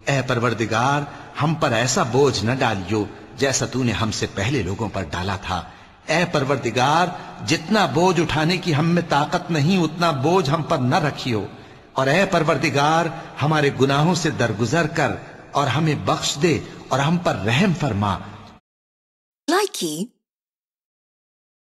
ऐ परवरदिगार, हम पर ऐसा बोझ न डालियो जैसा तूने हमसे पहले लोगों पर डाला था। ऐ परवरदिगार, जितना बोझ उठाने की हम में ताकत नहीं उतना बोझ हम पर न रखियो। और ऐ परवरदिगार, हमारे गुनाहों से दरगुजर कर और हमें बख्श दे और हम पर रहम फरमा। Likey